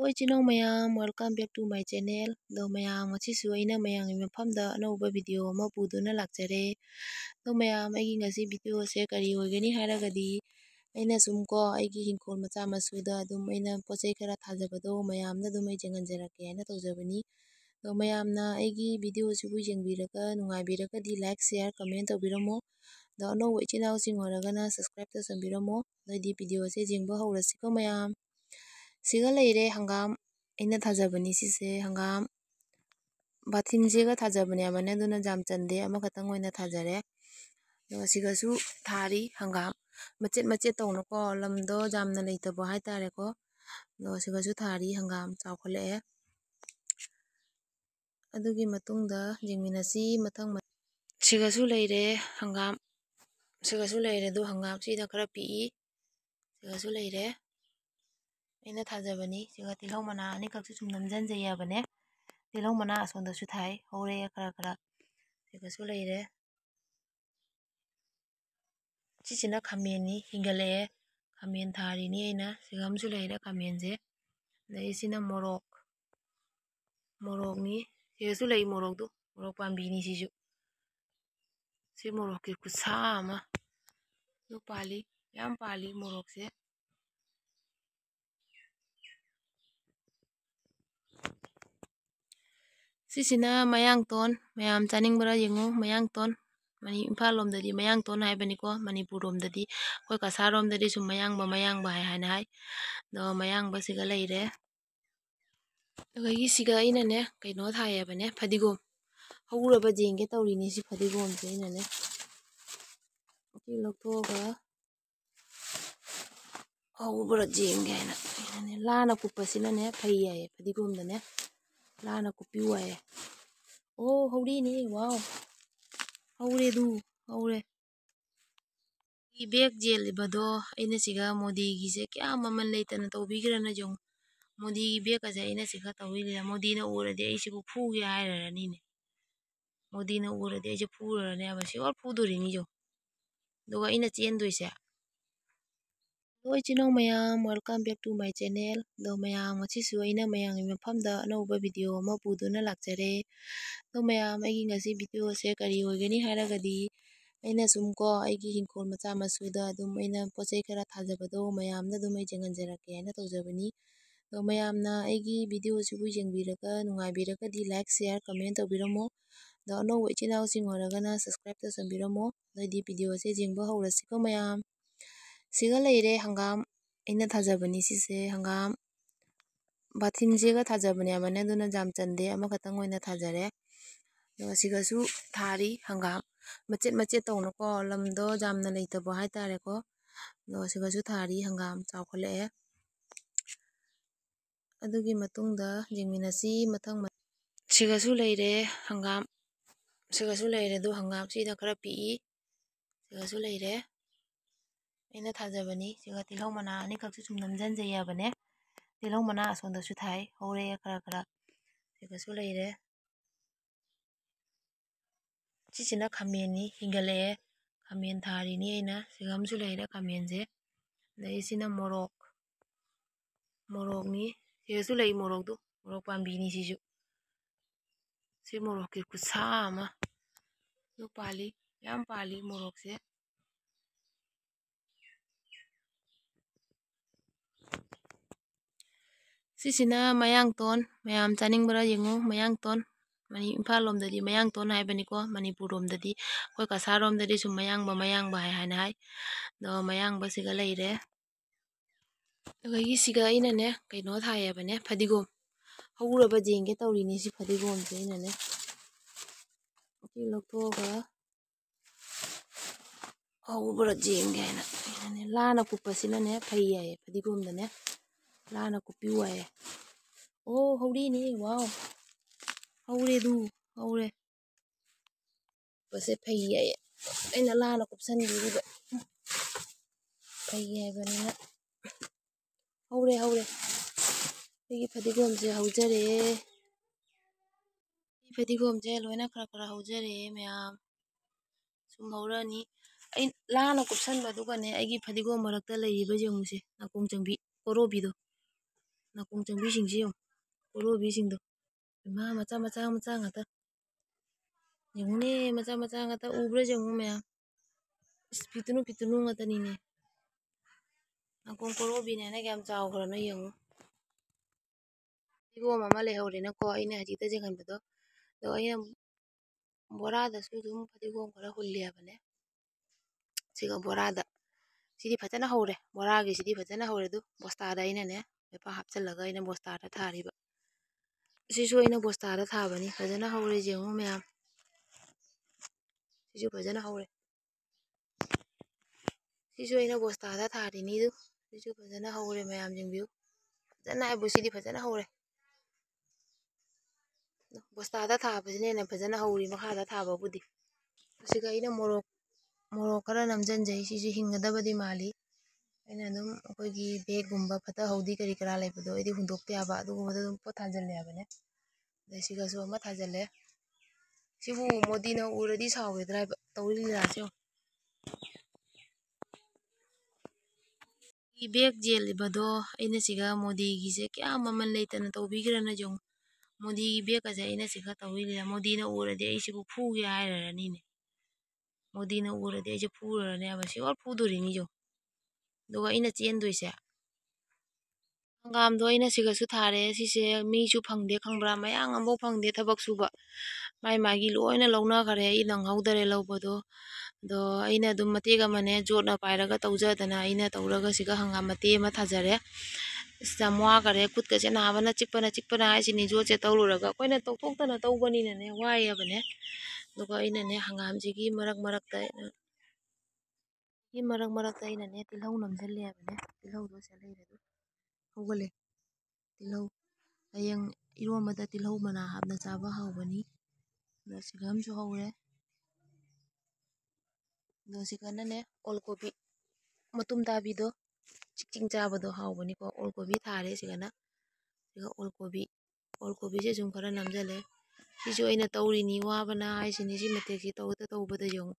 ꯏꯆꯤꯟꯅꯥꯎ ꯃꯌꯥꯝ welcome back to my channel. ꯃꯌꯥꯝ ꯉꯁꯤꯁꯨ ꯑꯩꯅ ꯃꯌꯥꯝꯒꯤ ꯃꯐꯝꯗ ꯑꯅꯧꯕ ꯚꯤꯗꯤꯑꯣ ꯑꯃ ꯄꯨꯗꯨꯅ ꯂꯥꯛꯆꯔꯦ꯫ ꯃꯌꯥꯝ ꯑꯩꯒꯤ ꯉꯁꯤ ꯚꯤꯗꯤꯑꯣꯁꯦ ꯀꯔꯤ ꯑꯣꯏꯒꯅꯤ ꯍꯥꯏꯔꯒꯗꯤ ꯑꯩꯅ ꯑꯩꯒꯤ ꯍꯤꯡꯈꯣꯜ ꯃꯆꯥ ꯃꯁꯨꯗ ꯑꯩꯅ ꯄꯣꯠꯆꯩ ꯈꯔ ꯊꯥꯖꯕꯗꯣ ꯃꯌꯥꯝꯗ ꯑꯩ ꯌꯦꯡꯍꯟꯖꯔꯛꯀꯦ ꯍꯥꯏꯅ ꯇꯧꯖꯕꯅꯤ꯫ ꯃꯌꯥꯝꯅ ꯑꯩꯒꯤ ꯚꯤꯗꯤꯑꯣꯁꯤꯕꯨ ꯌꯦꯡꯕꯤꯔꯒ ꯅꯨꯡꯉꯥꯏꯕꯤꯔꯒꯗꯤ ꯂꯥꯏꯛ ꯁꯤꯌꯔ ꯀꯃꯦꯟ ꯇꯧꯕꯤꯔꯝꯃꯣ꯫ ꯑꯅꯧꯕ ꯏꯆꯤꯟꯅꯥꯎꯁꯤꯡ ꯑꯣꯏꯔꯒꯅ ꯁꯕꯁꯀ꯭ꯔꯥꯏꯕ ꯇꯧꯁꯟꯕꯤꯔꯝꯃꯣ꯫ ꯚꯤꯗꯤꯑꯣꯁꯦ ꯌꯦꯡꯕ ꯍꯧꯔꯁꯤꯀꯣ ꯃꯌꯥꯝ꯫ ꯁꯤꯒ ꯂꯩꯔꯦ ꯍꯪꯒꯥꯝ ꯑꯩꯅ ꯊꯥꯖꯕꯅꯤ ꯁꯤꯁꯦ ꯍꯪꯒꯥꯝ ꯕꯥꯊꯤꯟꯁꯤꯒ ꯊꯥꯖꯕꯅꯦꯕꯅꯦ ꯑꯗꯨꯅ ꯌꯥꯝ ꯆꯟꯗꯦ ꯑꯃꯈꯛꯇꯪ ꯑꯣꯏꯅ ꯊꯥꯖꯔꯦ꯫ ꯁꯤꯒꯁꯨ ꯊꯥꯔꯤ ꯍꯪꯒꯥꯝ ꯃꯆꯦꯠ ꯃꯆꯦꯠ ꯇꯧꯅꯀꯣ ꯂꯝꯗꯣ ꯌꯥꯝꯅ ꯂꯩꯇꯕ ꯍꯥꯏꯇꯥꯔꯦꯀꯣ꯫ ꯁꯤꯒꯁꯨ ꯊꯥꯔꯤ ꯍꯪꯒꯥꯝ ꯆꯥꯎꯈꯠꯂꯛꯑꯦ꯫ ꯑꯗꯨꯒꯤ ꯃꯇꯨꯡꯗ ꯌꯦꯡꯃꯤꯟꯅꯁꯤ ꯃꯊꯪ ꯁꯤꯒꯁꯨ ꯂꯩꯔꯦ ꯍꯪꯒꯥꯝ ꯁꯤꯒꯁꯨ ꯂꯩꯔꯦ ꯑꯗꯨ ꯍꯪꯒꯥꯝꯁꯤꯅ ꯈꯔ ꯄꯤꯛꯏ꯫ ꯁꯤꯒꯁꯨ ꯂꯩꯔꯦ ꯑꯩꯅ ꯊꯥꯖꯕꯅꯤ꯫ ꯁꯤꯒ ꯇꯤꯜꯍꯧ ꯃꯅꯥ ꯑꯅꯤꯈꯛꯁꯨ ꯁꯨꯝ ꯅꯝꯖꯟꯖꯩꯌꯥꯕꯅꯦ꯫ ꯇꯤꯜꯍꯧ ꯃꯅꯥ ꯑꯁꯣꯝꯗꯁꯨ ꯊꯥꯏ ꯍꯧꯔꯛꯑꯦ ꯈꯔ ꯁꯤꯒꯁꯨ ꯂꯩꯔꯦ꯫ ꯁꯤꯁꯤꯅ ꯈꯥꯃꯦꯟꯅꯤ ꯍꯤꯡꯒꯠꯂꯛꯑꯦ ꯈꯥꯃꯦꯟ ꯊꯥꯔꯤꯅꯤ ꯑꯩꯅ꯫ ꯁꯤꯒ ꯑꯃꯁꯨ ꯂꯩꯔꯦ ꯈꯥꯃꯦꯟꯁꯦ꯫ ꯑꯗꯩ ꯁꯤꯅ ꯃꯣꯔꯣꯛꯅꯤ ꯁꯤꯒꯁꯨ ꯂꯩ ꯃꯣꯔꯣꯛ ꯄꯥꯝꯕꯤꯅꯤ ꯁꯤꯁꯨ꯫ ꯁꯤ ꯃꯣꯔꯣꯛꯀꯤ ꯈꯨꯠꯁꯥ ꯑꯃ ꯄꯥꯜꯂꯤ ꯌꯥꯝ ꯄꯥꯜꯂꯤ ꯃꯣꯔꯣꯛꯁꯦ꯫ ꯁꯤꯁꯤꯅ ꯃꯌꯥꯡꯇꯣꯟ ꯃꯌꯥꯝ ꯆꯥꯅꯤꯡꯕ꯭ꯔꯥ ꯌꯦꯡꯉꯨ ꯃꯌꯥꯡꯇꯣꯟ ꯏꯝꯐꯥꯜ ꯂꯣꯝꯗꯗꯤ ꯃꯌꯥꯡꯇꯣꯟ ꯍꯥꯏꯕꯅꯤꯀꯣ ꯃꯅꯤꯄꯨꯔ ꯔꯣꯝꯗꯗꯤ ꯑꯩꯈꯣꯏ ꯀꯁꯥꯔꯣꯝꯗꯗꯤ ꯁꯨꯝ ꯃꯌꯥꯡꯕ ꯍꯥꯏꯅ ꯍꯥꯏ꯫ ꯃꯌꯥꯡꯕꯁꯤꯒ ꯂꯩꯔꯦ꯫ ꯁꯤꯒ ꯑꯩꯅꯅꯦ ꯀꯩꯅꯣ ꯊꯥꯏꯌꯦꯕꯅꯦ ꯐꯗꯤꯒꯣꯝ ꯍꯧꯔꯕ ꯌꯦꯡꯒꯦ ꯇꯧꯔꯤꯅꯤ ꯁꯤ ꯐꯗꯤꯒꯣꯝꯁꯦ ꯑꯩꯅꯅꯦ꯫ ꯁꯤ ꯂꯧꯊꯣꯛꯑꯒ ꯍꯧꯕ꯭ꯔꯥ ꯌꯦꯡꯒꯦ ꯍꯥꯏꯅ ꯑꯩꯅꯅꯦ ꯂꯥꯅ ꯀꯨꯞꯄꯁꯤꯅꯅꯦ ꯐꯩ ꯌꯥꯏꯌꯦ ꯐꯗꯤꯒꯣꯝꯗꯅꯦ ꯂꯥꯅ ꯀꯨꯞꯄꯤꯌꯨ ꯍꯥꯏꯌꯦ꯫ ꯑꯣ ꯍꯧꯔꯤꯅꯤ ꯋꯥꯎ ꯍꯧꯔꯦ ꯍꯧꯔꯦ꯫ ꯕꯦꯛ ꯌꯦꯜꯂꯤꯕꯗꯣ ꯑꯩꯅ ꯁꯤꯒ ꯃꯣꯗꯤꯒꯤꯁꯦ ꯀꯌꯥꯝ ꯃꯃꯜ ꯂꯩꯇꯅ ꯇꯧꯕꯤꯈ꯭ꯔꯅ ꯌꯦꯡꯉꯨ꯫ ꯃꯣꯗꯤꯒꯤ ꯕꯦꯛꯀꯁꯦ ꯑꯩꯅ ꯁꯤꯒ ꯇꯧꯕꯤꯔꯤꯁꯦ ꯃꯣꯗꯤꯅ ꯎꯔꯗꯤ ꯑꯩꯁꯤꯕꯨ ꯐꯨꯒꯦ ꯍꯥꯏꯔꯅꯤꯅꯦ꯫ ꯃꯣꯗꯤꯅ ꯎꯔꯗꯤ ꯑꯩꯁꯦ ꯐꯨꯔꯅꯦꯕ ꯁꯤꯌꯣꯔ ꯐꯨꯗꯣꯔꯤꯅꯤ ꯌꯦꯡꯉꯨ꯫ ꯑꯗꯨꯒ ꯑꯩꯅ ꯆꯦꯟꯗꯣꯏꯁꯦ ꯏꯆꯤꯟꯅꯥꯎ ꯃꯌꯥꯝ welcome back to my channel. ꯃꯌꯥꯝ ꯉꯁꯤꯁꯨ ꯑꯩꯅ ꯃꯌꯥꯝꯒꯤ ꯃꯐꯝꯗ ꯑꯅꯧꯕ ꯚꯤꯗꯤꯑꯣ ꯑꯃ ꯄꯨꯗꯨꯅ ꯂꯥꯛꯆꯔꯦ꯫ ꯃꯌꯥꯝ ꯑꯩꯒꯤ ꯉꯁꯤ ꯚꯤꯗꯤꯑꯣꯁꯦ ꯀꯔꯤ ꯑꯣꯏꯒꯅꯤ ꯍꯥꯏꯔꯒꯗꯤ ꯑꯩꯅ ꯑꯩꯒꯤ ꯍꯤꯡꯈꯣꯜ ꯃꯆꯥ ꯃꯁꯨꯗ ꯑꯩꯅ ꯄꯣꯠꯆꯩ ꯈꯔ ꯊꯥꯖꯕꯗꯣ ꯃꯌꯥꯝꯗ ꯑꯩ ꯌꯦꯡꯍꯟꯖꯔꯛꯀꯦ ꯍꯥꯏꯅ ꯇꯧꯖꯕꯅꯤ꯫ ꯃꯌꯥꯝꯅ ꯑꯩꯒꯤ ꯚꯤꯗꯤꯑꯣꯁꯤꯕꯨ ꯌꯦꯡꯕꯤꯔꯒ ꯅꯨꯡꯉꯥꯏꯕꯤꯔꯒꯗꯤ ꯂꯥꯏꯛ ꯁꯤꯌꯔ ꯀꯃꯦꯟ ꯇꯧꯕꯤꯔꯝꯃꯣ꯫ ꯑꯅꯧꯕ ꯏꯆꯤꯟꯅꯥꯎꯁꯤꯡ ꯑꯣꯏꯔꯒꯅ ꯁꯕꯁꯀ꯭ꯔꯥꯏꯕ ꯇꯧꯁꯟꯕꯤꯔꯝꯃꯣ꯫ ꯚꯤꯗꯤꯑꯣꯁꯦ ꯌꯦꯡꯕ ꯍꯧꯔꯁꯤꯀꯣ ꯃꯌꯥꯝ꯫ ꯁꯤꯒ ꯂꯩꯔꯦ ꯍꯪꯒꯥꯝ ꯑꯩꯅ ꯊꯥꯖꯕꯅꯤ ꯁꯤꯁꯦ ꯍꯪꯒꯥꯝ ꯕꯥꯊꯤꯟꯁꯤꯒ ꯊꯥꯖꯕꯅꯦꯕꯅꯦ ꯑꯗꯨꯅ ꯌꯥꯝ ꯆꯟꯗꯦ ꯑꯃꯈꯛꯇꯪ ꯑꯣꯏꯅ ꯊꯥꯖꯔꯦ꯫ ꯁꯤꯒꯁꯨ ꯊꯥꯔꯤ ꯍꯪꯒꯥꯝ ꯃꯆꯦꯠ ꯃꯆꯦꯠ ꯇꯧꯅꯀꯣ ꯂꯝꯗꯣ ꯌꯥꯝꯅ ꯂꯩꯇꯕ ꯍꯥꯏꯇꯥꯔꯦꯀꯣ꯫ ꯁꯤꯒꯁꯨ ꯊꯥꯔꯤ ꯍꯪꯒꯥꯝ ꯆꯥꯎꯈꯠꯂꯛꯑꯦ꯫ ꯑꯗꯨꯒꯤ ꯃꯇꯨꯡꯗ ꯌꯦꯡꯃꯤꯟꯅꯁꯤ ꯃꯊꯪ ꯁꯤꯒꯁꯨ ꯂꯩꯔꯦ ꯍꯪꯒꯥꯝ ꯁꯤꯒꯁꯨ ꯂꯩꯔꯦ ꯑꯗꯨ ꯍꯪꯒꯥꯝꯁꯤꯅ ꯈꯔ ꯄꯤꯛꯏ꯫ ꯁꯤꯒꯁꯨ ꯂꯩꯔꯦ ꯑꯩꯅ ꯊꯥꯖꯕꯅꯤ꯫ ꯁꯤꯒ ꯇꯤꯜꯍꯧ ꯃꯅꯥ ꯑꯅꯤꯈꯛꯁꯨ ꯁꯨꯝ ꯅꯝꯖꯟꯖꯩꯌꯥꯕꯅꯦ꯫ ꯇꯤꯜꯍꯧ ꯃꯅꯥ ꯑꯁꯣꯝꯗꯁꯨ ꯊꯥꯏ ꯍꯧꯔꯛꯑꯦ ꯈꯔ ꯁꯤꯒꯁꯨ ꯂꯩꯔꯦ꯫ ꯁꯤꯁꯤꯅ ꯈꯥꯃꯦꯟꯅꯤ ꯍꯤꯡꯒꯠꯂꯛꯑꯦ ꯈꯥꯃꯦꯟ ꯊꯥꯔꯤꯅꯤ ꯑꯩꯅ꯫ ꯁꯤꯒ ꯑꯃꯁꯨ ꯂꯩꯔꯦ ꯈꯥꯃꯦꯟꯁꯦ꯫ ꯑꯗꯩ ꯁꯤꯅ ꯃꯣꯔꯣꯛꯅꯤ ꯁꯤꯒꯁꯨ ꯂꯩ ꯃꯣꯔꯣꯛ ꯄꯥꯝꯕꯤꯅꯤ ꯁꯤꯁꯨ꯫ ꯁꯤ ꯃꯣꯔꯣꯛꯀꯤ ꯈꯨꯠꯁꯥ ꯑꯃ ꯄꯥꯜꯂꯤ ꯌꯥꯝ ꯄꯥꯜꯂꯤ ꯃꯣꯔꯣꯛꯁꯦ꯫ ꯁꯤꯁꯤꯅ ꯃꯌꯥꯡꯇꯣꯟ ꯃꯌꯥꯝ ꯆꯥꯅꯤꯡꯕ꯭ꯔꯥ ꯌꯦꯡꯉꯨ ꯃꯌꯥꯡꯇꯣꯟ ꯏꯝꯐꯥꯜ ꯂꯣꯝꯗꯗꯤ ꯃꯌꯥꯡꯇꯣꯟ ꯍꯥꯏꯕꯅꯤꯀꯣ ꯃꯅꯤꯄꯨꯔ ꯔꯣꯝꯗꯗꯤ ꯑꯩꯈꯣꯏ ꯀꯁꯥꯔꯣꯝꯗꯗꯤ ꯁꯨꯝ ꯃꯌꯥꯡꯕ ꯍꯥꯏꯅ ꯍꯥꯏ꯫ ꯃꯌꯥꯡꯕꯁꯤꯒ ꯂꯩꯔꯦ꯫ ꯁꯤꯒ ꯑꯩꯅꯅꯦ ꯀꯩꯅꯣ ꯊꯥꯏꯌꯦꯕꯅꯦ ꯐꯗꯤꯒꯣꯝ ꯍꯧꯔꯕ ꯌꯦꯡꯒꯦ ꯇꯧꯔꯤꯅꯤ ꯁꯤ ꯐꯗꯤꯒꯣꯝꯁꯦ ꯑꯩꯅꯅꯦ꯫ ꯁꯤ ꯂꯧꯊꯣꯛꯑꯒ ꯍꯧꯕ꯭ꯔꯥ ꯌꯦꯡꯒꯦ ꯍꯥꯏꯅ ꯑꯩꯅꯅꯦ ꯂꯥꯅ ꯀꯨꯞꯄꯁꯤꯅꯅꯦ ꯐꯩ ꯌꯥꯏꯌꯦ ꯐꯗꯤꯒꯣꯝꯗꯅꯦ ꯂꯥꯅ ꯀꯨꯞꯄꯤꯌꯨ ꯍꯥꯏꯌꯦ꯫ ꯑꯣ ꯍꯧꯔꯤꯅꯤ ꯋꯥꯎ ꯍꯧꯔꯦ ꯍꯧꯔꯦ꯫ ꯐꯩ ꯌꯥꯏꯌꯦ ꯑꯩꯅ ꯂꯥꯅ ꯀꯨꯞꯁꯟꯕꯤꯔꯤꯕ ꯐꯩ ꯍꯥꯏꯕꯅꯤꯅ ꯍꯧꯔꯦ꯫ ꯑꯩꯒꯤ ꯐꯗꯤꯒꯣꯝꯁꯦ ꯍꯧꯖꯔꯛꯑꯦ꯫ ꯐꯗꯤꯒꯣꯝꯁꯦ ꯂꯣꯏꯅ ꯈꯔ ꯍꯧꯖꯔꯛꯑꯦ ꯃꯌꯥꯝ ꯁꯨꯝ ꯍꯧꯔꯛꯑꯅꯤ꯫ ꯑꯩ ꯂꯥꯅ ꯀꯨꯞꯁꯟꯕꯗꯨꯒꯅꯦ ꯑꯩꯒꯤ ꯐꯗꯤꯒꯣꯝ ꯃꯔꯛꯇ ꯂꯩꯔꯤꯕ ꯌꯦꯡꯉꯨꯁꯦ ꯅꯥꯀꯣꯡ ꯆꯪꯕꯤ ꯀꯣꯔꯣꯕꯤꯗꯣ ꯅꯥꯀꯣꯡ ꯆꯪꯕꯤꯁꯤꯡꯁꯤ ꯌꯦꯡꯉꯨ ꯀꯣꯔꯣꯕꯤꯁꯤꯡꯗꯣ ꯏꯃꯥ ꯃꯆꯥ ꯉꯥꯛꯇ ꯌꯦꯡꯉꯨꯅꯦ ꯃꯆꯥ ꯉꯥꯛꯇ ꯎꯕ꯭ꯔꯥ ꯌꯦꯡꯉꯨ ꯃꯌꯥꯝ ꯄꯤꯇꯨꯅꯨ ꯉꯥꯛꯇꯅꯤꯅꯦ ꯅꯥꯀꯣꯡ ꯀꯣꯔꯣꯕꯤꯅꯦꯅ ꯀꯌꯥꯝ ꯆꯥꯎꯈ꯭ꯔꯅꯣ ꯌꯦꯡꯉꯨ ꯐꯗꯤꯒꯣꯝ ꯑꯃ ꯂꯩꯍꯧꯔꯦꯅꯀꯣ ꯑꯩꯅ ꯍꯧꯖꯤꯛꯇ ꯌꯦꯡꯍꯟꯕꯗꯣ ꯑꯗꯣ ꯑꯩꯅ ꯕꯣꯔꯥꯗꯁꯨ ꯑꯗꯨꯝ ꯐꯗꯤꯒꯣꯝ ꯈꯔ ꯍꯨꯜꯂꯤ ꯍꯥꯏꯕꯅꯦ ꯁꯤꯒ ꯕꯣꯔꯥꯗ ꯁꯤꯗꯤ ꯐꯖꯅ ꯍꯧꯔꯦ ꯕꯣꯔꯥꯒꯤꯁꯤꯗꯤ ꯐꯖꯅ ꯍꯧꯔꯦ ꯑꯗꯨ ꯕꯣꯁꯇꯥꯗ ꯑꯩꯅꯅꯦ ꯂꯩꯄꯥ ꯍꯥꯞꯆꯤꯜꯂꯒ ꯑꯩꯅ ꯕꯣꯁꯇꯥꯗ ꯊꯥꯔꯤꯕ ꯁꯤꯁꯨ ꯑꯩꯅ ꯕꯣꯁꯇꯥꯗ ꯊꯥꯕꯅꯤ ꯐꯖꯅ ꯍꯧꯔꯦ ꯌꯦꯡꯉꯨ ꯃꯌꯥꯝ ꯁꯤꯁꯨ ꯐꯖꯅ ꯍꯧꯔꯦ ꯁꯤꯁꯨ ꯑꯩꯅ ꯕꯣꯁꯇꯥꯗ ꯊꯥꯔꯤꯅꯤꯗꯨ ꯁꯤꯁꯨ ꯐꯖꯅ ꯍꯧꯔꯦ ꯃꯌꯥꯝ ꯌꯦꯡꯕꯤꯌꯨ ꯐꯖꯅ ꯍꯥꯏꯕꯨ ꯁꯤꯗꯤ ꯐꯖꯅ ꯍꯧꯔꯦ ꯕꯣꯁꯇꯥꯗ ꯊꯥꯕꯁꯤꯅ ꯍꯦꯟꯅ ꯐꯖꯅ ꯍꯧꯔꯤ ꯃꯈꯥꯗ ꯊꯥꯕꯕꯨꯗꯤ ꯁꯤꯒ ꯑꯩꯅ ꯃꯣꯔꯣꯛ ꯈꯔ ꯅꯝꯖꯟꯖꯩ ꯁꯤꯁꯨ ꯍꯤꯡꯒꯗꯕꯗꯤ ꯃꯥꯜꯂꯤ ꯑꯩꯅ ꯑꯗꯨꯝ ꯑꯩꯈꯣꯏꯒꯤ ꯕꯦꯒꯒꯨꯝꯕ ꯐꯠꯇ ꯍꯧꯗꯤ ꯀꯔꯤ ꯀꯔꯥ ꯂꯩꯕꯗꯣ ꯑꯩꯗꯤ ꯍꯨꯟꯗꯣꯛꯇꯦ ꯌꯥꯕ ꯑꯗꯨꯒꯨꯝꯕꯗ ꯑꯗꯨꯝ ꯄꯣꯠ ꯊꯥꯖꯤꯜꯂꯦ ꯍꯥꯏꯕꯅꯦ ꯑꯗꯩ ꯁꯤꯒꯁꯨ ꯑꯃ ꯊꯥꯖꯤꯜꯂꯦ ꯁꯤꯕꯨ ꯃꯣꯗꯤꯅ ꯎꯔꯗꯤ ꯁꯥꯎꯔꯣꯏꯗ꯭ꯔꯥ ꯍꯥꯏꯕ ꯇꯧꯔꯤ ꯂꯤꯂꯥꯁꯦ ꯕꯦꯒ ꯌꯦꯜꯂꯤꯕꯗꯣ ꯑꯩꯅ ꯁꯤꯒ ꯃꯣꯗꯤꯒꯤꯁꯦ ꯀꯌꯥꯝ ꯃꯃꯜ ꯂꯩꯇꯅ ꯇꯧꯕꯤꯈ꯭ꯔꯅ ꯌꯦꯡꯉꯨ ꯃꯣꯗꯤꯒꯤ ꯕꯦꯒꯀꯁꯦ ꯑꯩꯅ ꯁꯤꯒ ꯇꯧꯔꯤꯂꯤꯂꯥ ꯃꯣꯗꯤꯅ ꯎꯔꯗꯤ ꯑꯩꯁꯤꯕꯨ ꯐꯨꯒꯦ ꯍꯥꯏꯔꯅꯤꯅꯦ ꯃꯣꯗꯤꯅ ꯎꯔꯗꯤ ꯑꯩꯁꯦ ꯐꯨꯔꯅꯦꯕ ꯁꯤꯌꯣꯔ ꯐꯨꯗꯣꯔꯤꯅꯤ ꯌꯦꯡꯉꯨ ꯑꯗꯨꯒ ꯑꯩꯅ ꯆꯦꯟꯗꯣꯏꯁꯦ ꯍꯪꯒꯥꯝꯗꯣ ꯑꯩꯅ ꯁꯤꯒꯁꯨ ꯊꯥꯔꯦ ꯁꯤꯁꯦ ꯃꯤꯁꯨ ꯐꯪꯗꯦ ꯈꯪꯕ꯭ꯔꯥ ꯃꯌꯥꯡ ꯑꯃꯐꯥꯎ ꯐꯪꯗꯦ ꯊꯕꯛ ꯁꯨꯕ ꯃꯥꯒꯤ ꯂꯣꯏꯅ ꯂꯧꯅꯈꯔꯦ ꯑꯩ ꯅꯪꯍꯧꯗꯔꯦ ꯂꯧꯕꯗꯣ ꯑꯗꯣ ꯑꯩꯅ ꯑꯗꯨꯝ ꯃꯇꯦꯛ ꯑꯃꯅꯦ ꯖꯣꯠꯅ ꯄꯥꯏꯔꯒ ꯇꯧꯖꯗꯅ ꯑꯩꯅ ꯇꯧꯔꯒ ꯁꯤꯒ ꯍꯪꯒꯥꯝ ꯃꯇꯦꯛ ꯑꯃ ꯊꯥꯖꯔꯦ ꯌꯥꯝ ꯋꯥꯈꯔꯦ ꯈꯨꯠꯀꯁꯦ ꯅꯥꯕꯅ ꯆꯤꯛꯄꯅ ꯍꯥꯏꯁꯤꯅꯤ ꯖꯣꯠꯁꯦ ꯇꯧꯔꯨꯔꯒ ꯑꯩꯈꯣꯏꯅ ꯇꯧꯊꯣꯛꯇꯅ ꯇꯧꯕꯅꯤꯅꯅꯦ ꯋꯥꯏꯑꯕꯅꯦ ꯑꯗꯨꯒ ꯑꯩꯅꯅꯦ ꯍꯪꯒꯥꯝꯁꯤꯒꯤ ꯃꯔꯛꯇ ꯑꯩꯅꯅꯦ ꯇꯤꯜꯍꯧ ꯅꯝꯁꯤꯜꯂꯦ ꯍꯥꯏꯕꯅꯦ ꯇꯤꯜꯍꯧꯗꯣ ꯁꯤ ꯂꯩꯔꯦ ꯑꯗꯨ ꯍꯧꯒꯠꯂꯦ ꯇꯤꯜꯍꯧ ꯍꯌꯦꯡ ꯏꯔꯣꯝꯕꯗ ꯇꯤꯜꯍꯧ ꯃꯅꯥ ꯍꯥꯞꯅ ꯆꯥꯕ ꯍꯥꯎꯕꯅꯤ ꯑꯗꯣ ꯁꯤꯒ ꯑꯃꯁꯨ ꯍꯧꯔꯦ ꯑꯗꯣ ꯁꯤꯒꯅꯅꯦ ꯑꯣꯜ ꯀꯣꯕꯤ ꯃꯇꯨꯝ ꯇꯥꯕꯤꯗꯣ ꯆꯤꯡ ꯆꯥꯕꯗꯣ ꯍꯥꯎꯕꯅꯤꯀꯣ ꯑꯣꯜ ꯀꯣꯕꯤ ꯊꯥꯔꯦ ꯁꯤꯒ ꯑꯣꯜ ꯀꯣꯕꯤꯁꯦ ꯁꯨꯝ ꯈꯔ ꯅꯝꯁꯤꯜꯂꯦ ꯁꯤꯁꯨ ꯑꯩꯅ ꯇꯧꯔꯤꯅꯤ ꯋꯥꯕꯅ ꯍꯥꯏꯁꯤꯅꯤ ꯁꯤ ꯃꯇꯦꯛꯁꯤ ꯇꯧꯕꯗ ꯌꯦꯡꯉꯨ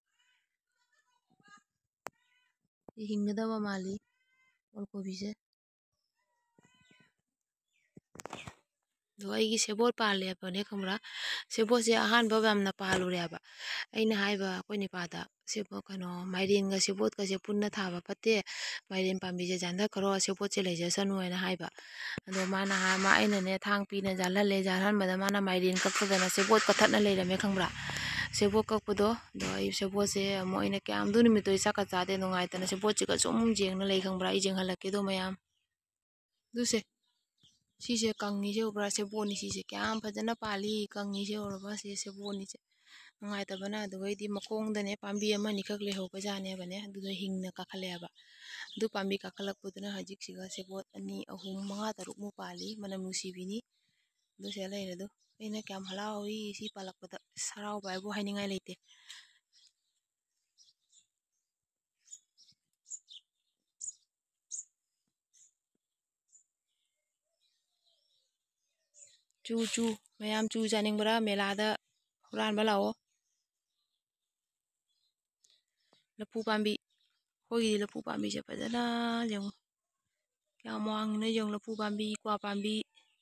ꯍꯤꯡꯒꯗꯕ ꯃꯥꯜꯂꯤ ꯑꯣꯜ ꯀꯣꯕꯤꯁꯦ ꯑꯗꯣ ꯑꯩꯒꯤ ꯁꯦꯕꯣꯠ ꯄꯥꯜꯂꯦꯕꯅꯦ ꯈꯪꯕ꯭ꯔꯥ ꯁꯦꯕꯣꯠꯁꯦ ꯑꯍꯥꯟꯕ ꯌꯥꯝꯅ ꯄꯥꯜꯂꯨꯔꯦꯕ ꯑꯩꯅ ꯍꯥꯏꯕ ꯑꯩꯈꯣꯏ ꯅꯤꯄꯥꯗ ꯀꯩꯅꯣ ꯃꯥꯏꯔꯦꯟꯒ ꯁꯦꯕꯣꯠꯀꯁꯦ ꯄꯨꯟꯅ ꯊꯥꯕ ꯐꯠꯇꯦ ꯃꯥꯏꯔꯦꯟ ꯄꯥꯝꯕꯤꯁꯦ ꯌꯥꯟꯊꯠꯈ꯭ꯔꯣ ꯁꯦꯕꯣꯠꯁꯦ ꯂꯩꯖꯁꯅꯨ ꯍꯥꯏꯅ ꯍꯥꯏꯕ ꯑꯗꯣ ꯑꯩꯅꯅꯦ ꯊꯥꯡ ꯄꯤꯅ ꯌꯥꯜꯍꯟꯕꯗ ꯃꯥꯅ ꯃꯥꯏꯔꯦꯟ ꯀꯛꯄꯗꯅ ꯁꯦꯕꯣꯠ ꯀꯊꯠꯅ ꯂꯩꯔꯝꯃꯦ ꯈꯪꯕ꯭ꯔꯥ ꯁꯦꯕꯣꯠ ꯀꯛꯄꯗꯣ ꯑꯗꯣ ꯑꯩ ꯁꯦꯕꯣꯠꯁꯦ ꯑꯃꯨꯛ ꯑꯩꯅ ꯀꯌꯥꯝꯗꯨ ꯅꯨꯃꯤꯠꯇꯣ ꯆꯥꯛꯀ ꯆꯥꯗꯦ ꯅꯨꯡꯉꯥꯏꯇꯅ ꯁꯦꯕꯣꯠꯁꯤꯒ ꯁꯨꯝ ꯌꯦꯡꯅ ꯂꯩ ꯈꯪꯕ꯭ꯔꯥ ꯑꯩ ꯌꯦꯡꯍꯜꯂꯛꯀꯦꯗꯣ ꯃꯌꯥꯝ ꯑꯗꯨꯁꯦ ꯁꯤꯁꯦ ꯀꯪꯉꯤꯁꯦ ꯎꯕ꯭ꯔꯥ ꯁꯦꯕꯣꯠꯅꯤ ꯁꯤꯁꯦ ꯀꯌꯥꯝ ꯐꯖꯅ ꯄꯥꯜꯂꯤ ꯀꯪꯉꯤꯁꯦ ꯎꯔꯕ ꯁꯤ ꯁꯦꯕꯣꯠꯅꯤꯁꯦ ꯅꯨꯡꯉꯥꯏꯇꯕꯅ ꯑꯗꯨꯒꯩꯗꯤ ꯃꯈꯣꯡꯗꯅꯦ ꯄꯥꯝꯕꯤ ꯑꯃꯅꯤꯈꯛ ꯂꯩꯍꯧꯕꯖꯥꯠꯅꯦꯕꯅꯦ ꯑꯗꯨꯗ ꯍꯤꯡꯅ ꯀꯥꯈꯠꯂꯛꯑꯦꯕ ꯑꯗꯨ ꯄꯥꯝꯕꯤ ꯀꯥꯈꯠꯂꯛꯄꯗꯨꯅ ꯍꯧꯖꯤꯛꯁꯤꯒ ꯁꯦꯕꯣꯠ 2 3 4 5 ꯄꯥꯜꯂꯤ ꯃꯅꯝ ꯅꯨꯡꯁꯤꯕꯤꯅꯤ ꯑꯗꯨ ꯁꯤꯗ ꯂꯩꯔꯦ ꯑꯗꯨ ꯑꯩꯅ ꯀꯌꯥꯝ ꯍꯔꯥꯎꯏ ꯁꯤ ꯄꯥꯜꯂꯛꯄꯗ ꯍꯔꯥꯎꯕ ꯍꯥꯏꯕꯨ ꯍꯥꯏꯅꯤꯡꯉꯥꯏ ꯂꯩꯇꯦ ꯆꯨ ꯃꯌꯥꯝ ꯆꯨ ꯆꯥꯅꯤꯡꯕ꯭ꯔꯥ ꯃꯦꯂꯥꯗ ꯍꯨꯔꯥꯟꯕ ꯂꯥꯛꯑꯣ ꯂꯐꯨ ꯄꯥꯝꯕꯤ ꯑꯩꯈꯣꯏꯒꯤꯗꯤ ꯂꯐꯨ ꯄꯥꯝꯕꯤꯁꯦ ꯐꯖꯅ ꯌꯦꯡꯉꯨ ꯀꯌꯥꯝ ꯋꯥꯡꯅ ꯌꯦꯡꯉꯨ ꯂꯐꯨ ꯄꯥꯝꯕꯤ ꯀ꯭ꯋꯥ ꯄꯥꯝꯕꯤ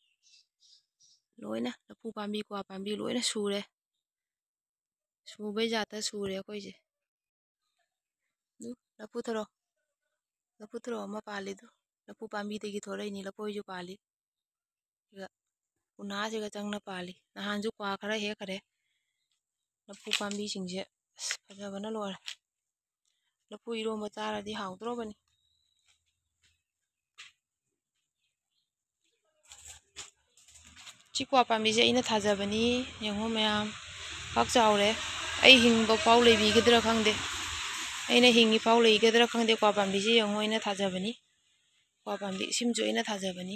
ꯂꯣꯏꯅ ꯂꯐꯨ ꯄꯥꯝꯕꯤ ꯀ꯭ꯋꯥ ꯄꯥꯝꯕꯤ ꯂꯣꯏꯅ ꯁꯨꯔꯦ ꯁꯨꯕꯩ ꯖꯥꯠꯇ ꯁꯨꯔꯦ ꯑꯩꯈꯣꯏꯁꯦ ꯂꯐꯨ ꯊꯔꯣ ꯑꯃ ꯄꯥꯜꯂꯤꯗꯨ ꯂꯐꯨ ꯄꯥꯝꯕꯤꯗꯒꯤ ꯊꯣꯔꯛꯏꯅꯤ ꯂꯐꯣꯏꯁꯨ ꯄꯥꯜꯂꯤ ꯁꯤꯒ ꯎꯅꯥꯁꯤꯒ ꯆꯪꯅ ꯄꯥꯜꯂꯤ ꯅꯍꯥꯟꯁꯨ ꯀ꯭ꯋꯥ ꯈꯔ ꯍꯦꯛꯈꯔꯦ ꯂꯐꯨ ꯄꯥꯝꯕꯤꯁꯤꯡꯁꯦ ꯐꯖꯕꯅ ꯂꯣꯏꯔꯦ ꯂꯐꯨ ꯏꯔꯣꯝꯕ ꯆꯥꯔꯗꯤ ꯍꯥꯎꯗ꯭ꯔꯣꯕꯅꯤ ꯁꯤ ꯀ꯭ꯋꯥ ꯄꯥꯝꯕꯤꯁꯦ ꯑꯩꯅ ꯊꯥꯖꯕꯅꯤ ꯌꯦꯡꯉꯨ ꯃꯌꯥꯝ ꯄꯥꯛ ꯆꯥꯎꯔꯦ ꯑꯩ ꯍꯤꯡꯕ ꯐꯥꯎ ꯂꯩꯕꯤꯒꯗ꯭ꯔꯥ ꯈꯪꯗꯦ ꯑꯩꯅ ꯍꯤꯡꯉꯤꯐꯥꯎ ꯂꯩꯒꯗ꯭ꯔꯥ ꯈꯪꯗꯦ ꯀ꯭ꯋꯥ ꯄꯥꯝꯕꯤꯁꯦ ꯌꯦꯡꯉꯨ ꯑꯩꯅ ꯊꯥꯖꯕꯅꯤ ꯀ꯭ꯋꯥ ꯄꯥꯝꯕꯤ ꯁꯤꯃꯁꯨ ꯑꯩꯅ ꯊꯥꯖꯕꯅꯤ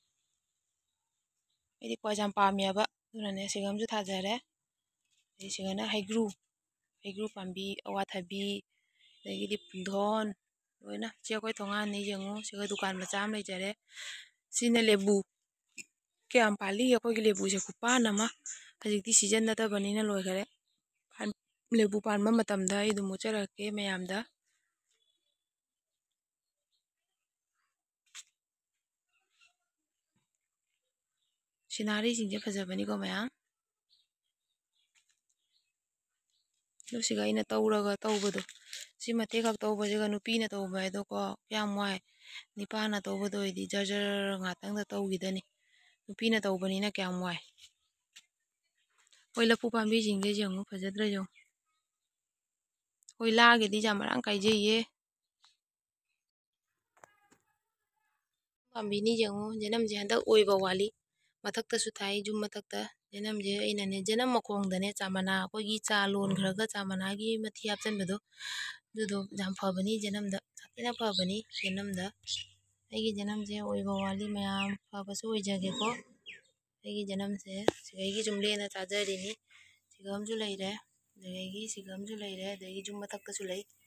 ꯑꯩꯗꯤ ꯀ꯭ꯋꯥꯁꯦ ꯌꯥꯝ ꯄꯥꯝꯃꯦꯕ ꯑꯗꯨꯅꯅꯦ ꯁꯤꯒꯝꯁꯨ ꯊꯥꯖꯔꯦ ꯑꯗꯩ ꯁꯤꯒꯅ ꯍꯩꯒ꯭ꯔꯨ ꯄꯥꯝꯕꯤ ꯑꯋꯥꯊꯕꯤ ꯑꯗꯒꯤꯗꯤ ꯄꯨꯡꯗꯣꯟ ꯂꯣꯏꯅ ꯁꯤ ꯑꯩꯈꯣꯏ ꯊꯣꯡꯒꯥꯟꯅꯤ ꯌꯦꯡꯉꯨ ꯁꯤꯒ ꯗꯨꯀꯥꯟ ꯃꯆꯥ ꯑꯃ ꯂꯩꯖꯔꯦ ꯁꯤꯅ ꯂꯦꯕꯨ ꯀꯌꯥꯝ ꯄꯥꯜꯂꯤ ꯑꯩꯈꯣꯏꯒꯤ ꯂꯦꯕꯨꯁꯦ ꯈꯨꯄꯥꯟ ꯑꯃ ꯍꯧꯖꯤꯛꯇꯤ ꯁꯤꯖꯟ ꯅꯠꯇꯕꯅꯤꯅ ꯂꯣꯏꯈꯔꯦ ꯂꯦꯕꯨ ꯄꯥꯟꯕ ꯃꯇꯝꯗ ꯑꯩ ꯑꯗꯨꯝ ꯎꯠꯆꯔꯛꯀꯦ ꯃꯌꯥꯝꯗ ꯁꯤꯅꯥꯔꯤꯁꯤꯡꯁꯦ ꯐꯖꯕꯅꯤꯀꯣ ꯃꯌꯥꯝ ꯑꯗꯨ ꯁꯤꯒ ꯑꯩꯅ ꯇꯧꯕꯗꯣ ꯁꯤ ꯃꯇꯦꯛ ꯈꯛ ꯇꯧꯕꯁꯤꯒ ꯅꯨꯄꯤꯅ ꯇꯧꯕ ꯍꯥꯏꯗꯣꯀꯣ ꯀꯌꯥꯝ ꯋꯥꯏ ꯅꯤꯄꯥꯅ ꯇꯧꯕꯗꯣ ꯑꯣꯏꯗꯤ ꯖꯔ ꯉꯥꯛꯇꯪꯗ ꯇꯧꯈꯤꯗꯅꯤ ꯅꯨꯄꯤꯅ ꯇꯧꯕꯅꯤꯅ ꯀꯌꯥꯝ ꯋꯥꯏ ꯍꯣꯏ ꯂꯐꯨ ꯄꯥꯝꯕꯤꯁꯤꯡꯁꯦ ꯌꯦꯡꯉꯨ ꯐꯖꯗ꯭ꯔꯥ ꯌꯦꯡꯉꯨ ꯍꯣꯏ ꯂꯥꯒꯤꯗꯤ ꯌꯥꯝ ꯃꯔꯥꯡ ꯀꯥꯏꯖꯩꯌꯦ ꯄꯥꯝꯕꯤꯅꯤ ꯌꯦꯡꯉꯨ ꯖꯅꯝꯁꯦ ꯍꯟꯗꯛ ꯑꯣꯏꯕ ꯋꯥꯠꯂꯤ ꯃꯊꯛꯇꯁꯨ ꯊꯥꯏ ꯌꯨꯝ ꯃꯊꯛꯇ ꯖꯅꯝꯁꯦ ꯑꯩꯅꯅꯦ ꯖꯅꯝ ꯃꯈꯣꯡꯗꯅꯦ ꯆꯥ ꯃꯅꯥ ꯑꯩꯈꯣꯏꯒꯤ ꯆꯥ ꯂꯣꯟꯈ꯭ꯔꯒ ꯆꯥ ꯃꯅꯥꯒꯤ ꯃꯊꯤ ꯍꯥꯞꯆꯤꯟꯕꯗꯣ ꯑꯗꯨꯗꯣ ꯌꯥꯝ ꯐꯕꯅꯤ ꯖꯅꯝꯗ ꯁꯥꯊꯤꯅ ꯐꯕꯅꯤ ꯖꯅꯝꯗ ꯑꯩꯒꯤ ꯖꯅꯝꯁꯦ ꯑꯣꯏꯕ ꯋꯥꯠꯂꯤ ꯃꯌꯥꯝ ꯐꯕꯁꯨ ꯑꯣꯏꯖꯒꯦꯀꯣ ꯑꯩꯒꯤ ꯖꯅꯝꯁꯦ ꯁꯤꯒꯩꯒꯤ ꯁꯨꯝ ꯂꯦꯟꯅ ꯆꯥꯖꯔꯤꯅꯤ ꯁꯤꯒ ꯑꯃꯁꯨ ꯂꯩꯔꯦ ꯑꯗꯒꯤ ꯁꯤꯒ ꯑꯃꯁꯨ ꯂꯩꯔꯦ ꯑꯗꯒꯤ ꯌꯨꯝ ꯃꯊꯛꯇꯁꯨ ꯂꯩ